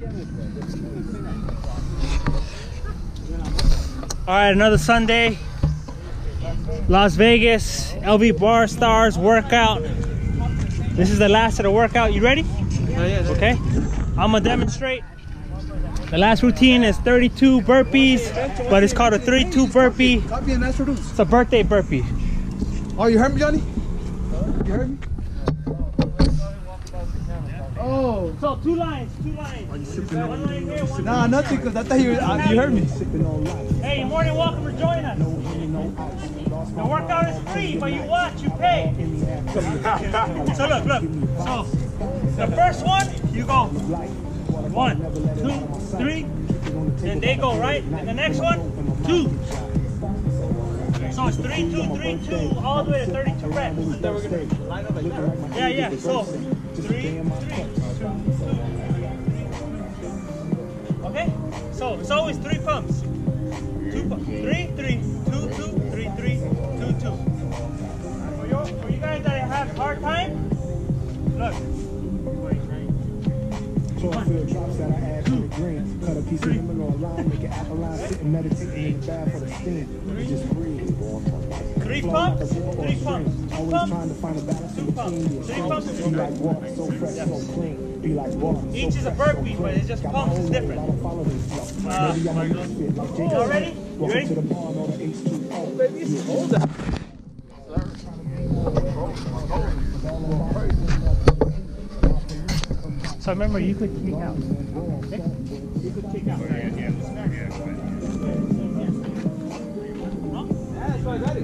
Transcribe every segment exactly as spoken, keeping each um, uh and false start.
All right, another Sunday. Las Vegas, L V Bar Stars workout. This is the last of the workout. You ready? Yeah, yeah. Okay. I'm gonna demonstrate. The last routine is thirty-two burpees, but it's called a three two burpee. It's a birthday burpee. Oh, you heard me, Johnny? You heard me? Oh. So two lines, two lines. One line here, one Nah, line nothing, because I thought you, uh, you heard me. Hey, you're more than welcome to join us. The workout is free, but you watch, you pay. So look, look. So the first one, you go one, two, three, and they go right. And the next one, two. So it's three, two, three, two, all the way to thirty-two reps. Then we're gonna line up like that, right? Yeah, yeah. So three, three, two, two. Okay. So it's always three pumps. Two pumps. Three, three, two, two, three, three, two, two. For you, for you guys that have hard time, look. So I feel drops that I add for the green. Cut a piece of lemon or a lime, make an apple line, sit and meditate, make it bad for the steam. Just breathe. Three pumps, three pumps, two Always pumps, trying to find a balance in two pumps, between. three pumps, Be like water, so fresh, so clean. Be like water. each is a burpee, but it's just pumps, it's different. Follow this flow. Uh, Maybe I'm a misfit like Jay. Y'all ready? You Welcome ready? to the bar, know the H two O. Baby, it's hold up. So remember, you could kick out. Okay? You could kick out. Yeah, that's why I got it.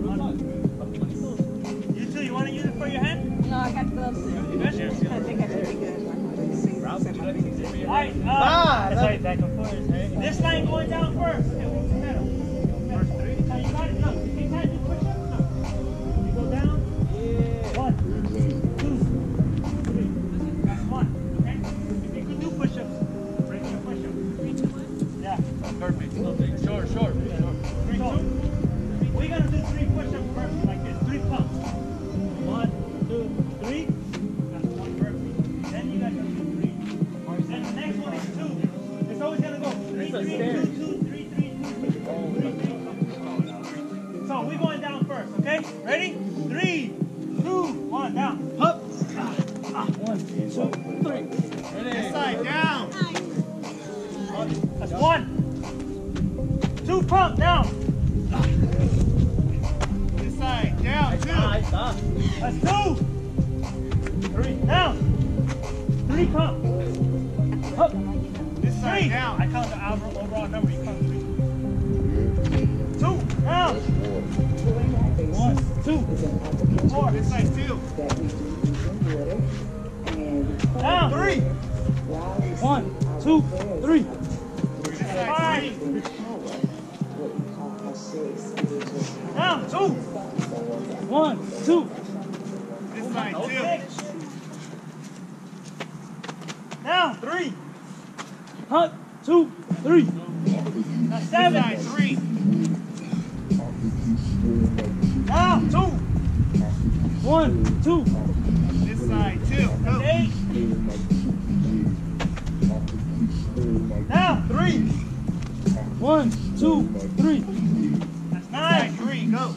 You two, you want to use it for your hand? No, I got gloves. You good? I think I should be good. Alright, uh, Ah, that's right, back and forth. This line going down first. Okay, we'll do that. First three. So you got it. Look, if you can't do push-ups, look. You go down. One, two, three. That's one. Okay? If you can do push-ups, break your push-ups. Yeah. Perfect. Okay. Short, short, short. Three, two. We're gonna do three push-ups first, like this. Three pumps. One, two, three. That's one burpee. Then you guys gonna do three. Then the next one is two. It's always gonna go three, three, two, two, three, three, two, three, three, three. So we're going down first, okay? Ready? Three, two, one, down. Up. Ah, ah. One, two, three. This side down. That's one. Two pump down. This side down. Two. That's two. Three down. Three pump. Up. This side down. I count the overall, overall number. You count three. Two down. One, two, four. This side two. Down. Three. One, two, three. Five. Down. Two. One, two. This side two. Six. Down. Three. Hunt. Two, three. Now seven. This side three. Down. Two. One, two. This side two. Go. Eight. Down. Three. One, two, three. That's nine. Three. Go.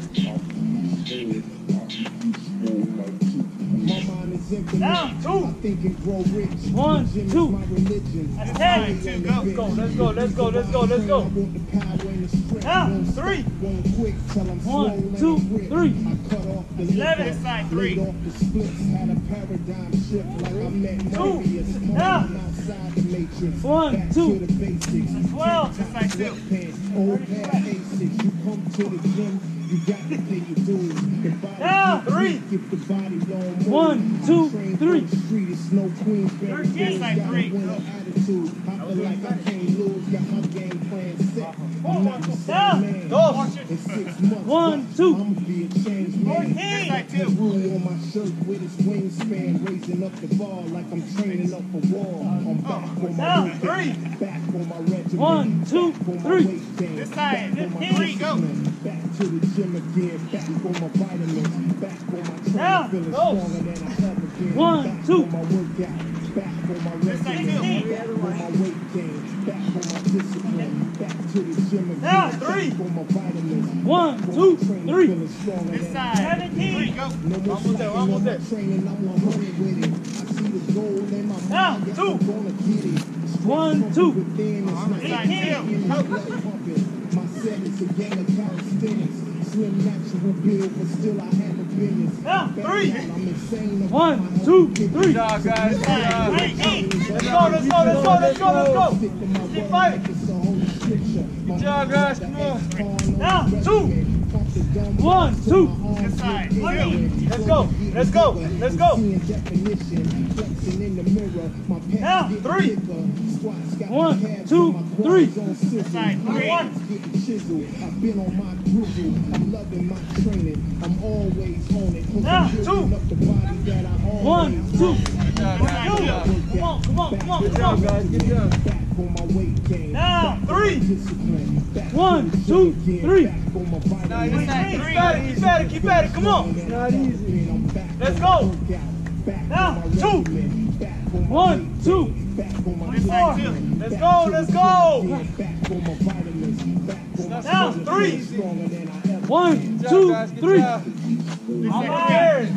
Down. Two. One, two. That's ten. Two. Go. Let's go, let's go, let's go, let's go, let's go. Down. Three. One, two, three. Eleven. This side three. Two. Down. One, two. That's twelve. This side two. Down. Three. One, two, three. Thirteen. This side three. Go. Down. Go. One, two. Fourteen. This side two. On my shirt with his wingspan, raising up the bar like I'm training up for war. I'm back on my Down. road, Three. back on my regiment. One, two, three. This side, fifteen. Go. Back to the gym again, back on my vitamins, back on my training, Down. feeling Go. stronger than I ever been. One, back two. on my workout, back on my This side two. regimen, back on my weight gain, back on my discipline, back to the gym again. Now, three. Back on my vitamins. One, back on two, my training, three. feeling stronger This than side. seventeen. Go. No more slacking on my training, I'm one hundred with it. I see the goal in my mind, Now, yes, two. I'm gonna get it. One, two. Within, it's I'm like excited. eighteen. My blood pumping. My set is a gang of calisthenics. Slim natural build, but still I have a business. Now, three. I'm insane. One, two, three. Good job, guys. Good job. nineteen. Let's go, let's go, let's go, let's go, let's go. Keep fighting. Good job, guys. Come on. Now, two. One, two. This side. Three. Let's go. Let's go. Let's go. Now, three. One, two, three. This side. One. I've been on my groove. I'm loving my training. I'm always on it. Now, two. One, two. Good job, guys. Good job. Come on, come on, come on, Good come job, on. guys. Good job. Now, three. One, two, three. Nah, this side. Keep at it. Keep at it. Keep at it. Come on. It's not easy. Let's go. Now, two. One, two. Four. Let's go. Let's go. Now, three. One, Good job, two, guys. Good three. job. I'm tired.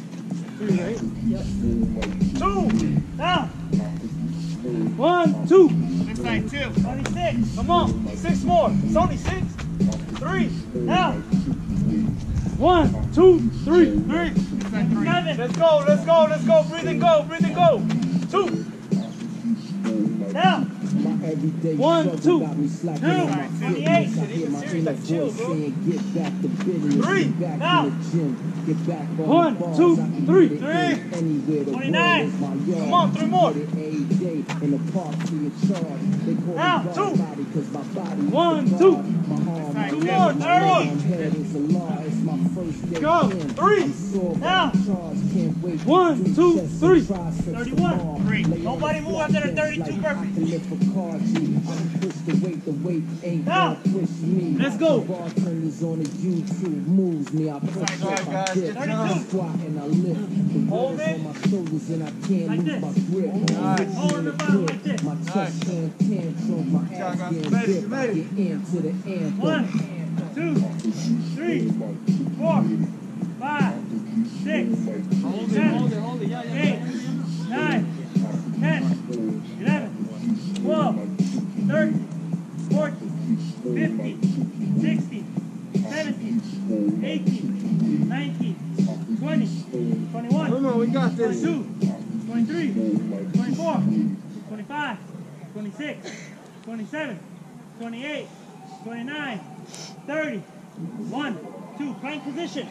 Two. Now. One, two. This side, two. twenty-six. Come on. Six more. It's only six. Three. Now. One, two, three. Three. This side, three. Seven. Let's go. Let's go. Let's go. Breathe and go. Breathe and go. Two. Now. One, two, twenty-eight. Chill, bro. Three. Now. One, two, three. Three. twenty-nine. Come on. Three more. Now, two. One, two. Two more. Thirty. Go. Three. Now. One, two, three. thirty-one. Three. Nobody move after the thirty-two perfect. Now. Let's go. Hold it. Like this. Nice. Hold the bottom like this. One, two, three, four, five, six, seven, eight, nine, ten, eleven, twelve, thirteen, fourteen, fifteen, sixteen, seventeen, eighteen, nineteen, twenty, twenty-one, Come on, we got this. twenty-two, twenty-three, twenty-four, twenty-five, twenty-six, twenty-seven, twenty-eight, twenty-nine, thirty, one, two, plank position.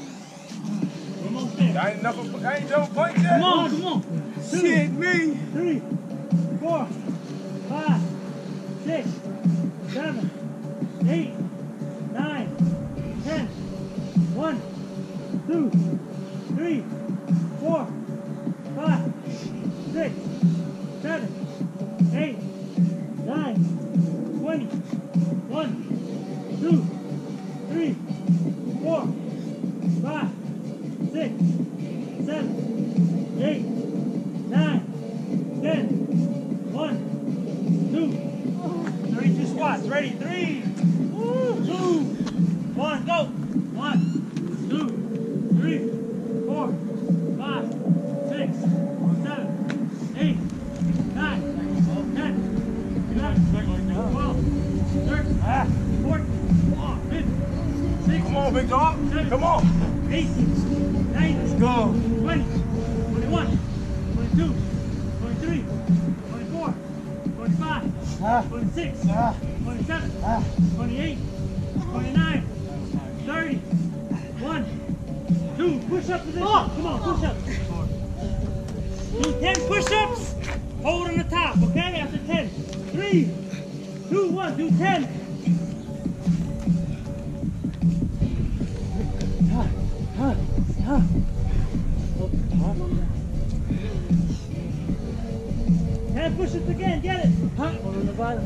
Almost there. I ain't enough of, I ain't double point yet. Come on, come on. Two, Shit, me. three, four, five, six, seven, eight, nine, ten. One, two, three, four, five, six, seven, eight, nine, twenty. One, two, three, four, five, six, seven, eight, nine, ten. One, two, thirty-two squats. Ready? Three, two, one, go. One, two, three, four, five, six, seven, eight, nine, ten, eleven, twelve, thirteen, fourteen, fifteen, sixteen. Come on, big dog. Come on. eighteen, nineteen, Let's go. twenty, twenty-one, twenty-two, twenty-three, twenty-four, twenty-five, twenty-six, twenty-seven, twenty-eight, twenty-nine, thirty, one, two, push-up position. Come on, push-ups. Do ten push-ups. Hold on the top, okay? After ten. Three, two, one, do ten. ten push-ups again, get it. Hold on the bottom.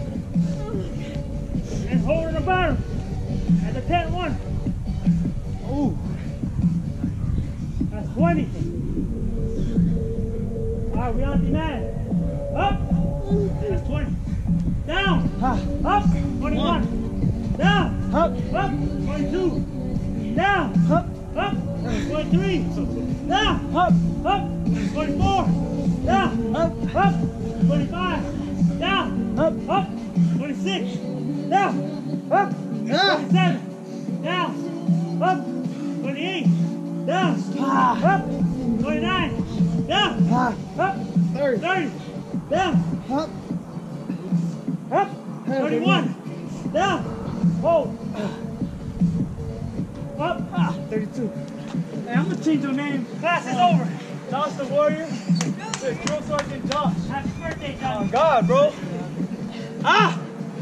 And hold on the bottom. At the ten, one. Ooh. That's twenty. All right, we on demand. Up. That's twenty. Down. Up. twenty-one. Down. Up. Up. twenty-two. Down. Up. Up. twenty-three. Down. Up. Up. twenty-four. Down. Up. Up. twenty-five. Down. Up. Up. twenty-six. Down. Up. twenty-seven. Down. Up. twenty-eight. Down. Up. twenty-nine. Down. Up. thirty. thirty. Down. Up. Up. twenty-one. Down. Hold. Up. Ah, thirty-two. Hey, I'm gonna change your name. Class is over. Josh the Warrior. Hey, Drill Sergeant Josh. Happy birthday, Josh. Oh God, bro. Ah!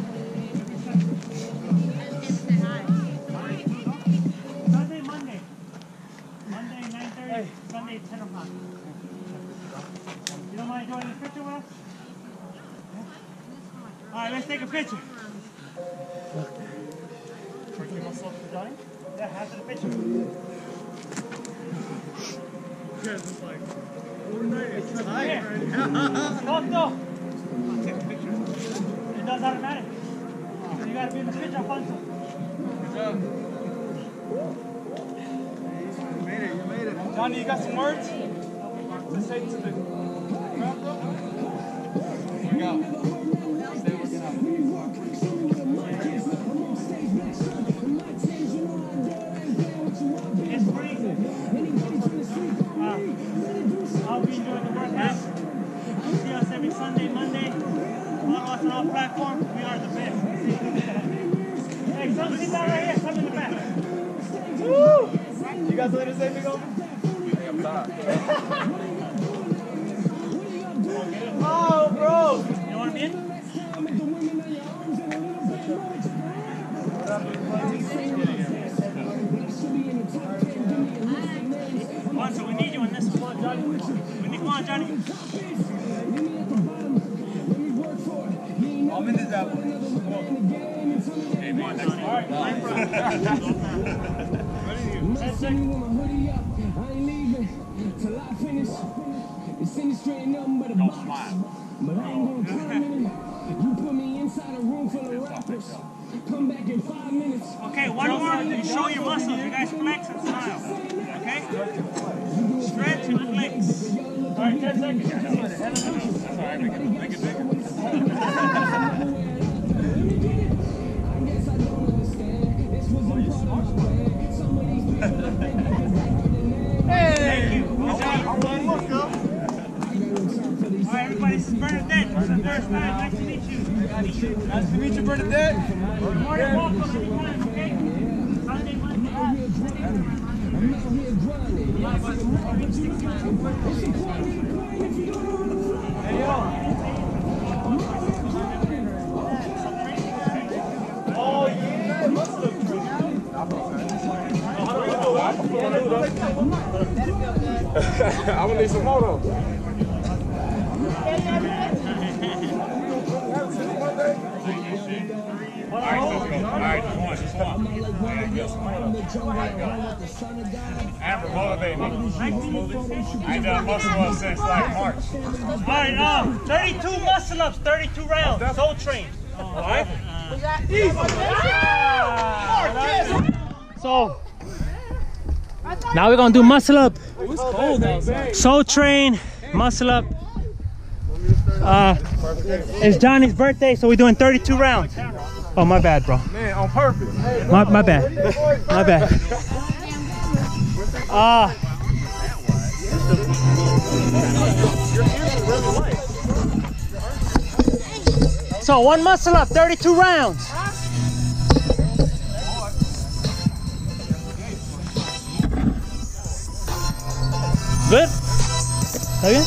Sunday, Monday. Monday, nine thirty. Hey. Sunday, ten o'clock. You don't mind joining the picture with us? All right, let's take a picture. Give myself to Johnny? Yeah, after the picture. Yes, it's like, it's tight. Stop though. Take a picture. It does automatic. So you gotta be in the picture, Alfonso. Good job. You made it, you made it. Johnny, you got some words to say to the crowd, bro? Here we go. Stay working out. It's free. Uh, I'll be enjoying the workout. See us every Sunday, Monday. Follow us on all platforms. We are the best. Hey, come sit down right here. Come in the back. Woo! You guys let us say big over? I'm tired. Oh, bro! You want me in? Come on, so we need you in this one. Come on, Johnny. We need, come on, Johnny. I'm in this out. Come on. Hey, come on, Johnny. All right, line front. ten seconds. Don't smile. You put me inside a room full of rappers. Come back in five minutes. Okay, one more. You show your muscles. You guys flex and smile. Okay? Stretch and flex. All right, ten seconds. That's all right. Make it, make it bigger. Hey! Thank you. Good job. All right, everybody, this is Bernadette. For the first time, nice to meet you. Nice to meet you, Bernadette. You're more than welcome anytime, okay? Sunday, Monday. Hey, yo. Oh, yeah. Must look pretty. I'm gonna need some more though. Alright, let's go. Alright, just one, just one. Alright, go. Alright, go. Amber, motivate me. I ain't done muscle up since like March. Alright, um, thirty-two muscle ups, thirty-two rounds. Soul train. Alright? So, now we're gonna do muscle up. Soul train, muscle up. Uh, it's Johnny's birthday, so we're doing thirty-two rounds. Oh, my bad, bro. Man, on purpose. My, my bad. My bad. Ah. Uh, so one muscle up, thirty-two rounds. Good? Okay.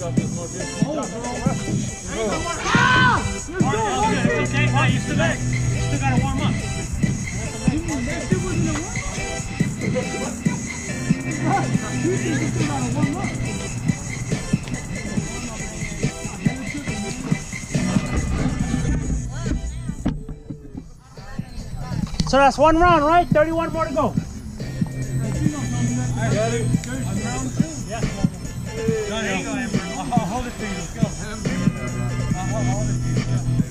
Okay, how you select? So that's one round, right? thirty-one more to go. I got it. Round two. Yeah. Johnny, I'll hold it for you. Let's go. I'll hold it for you.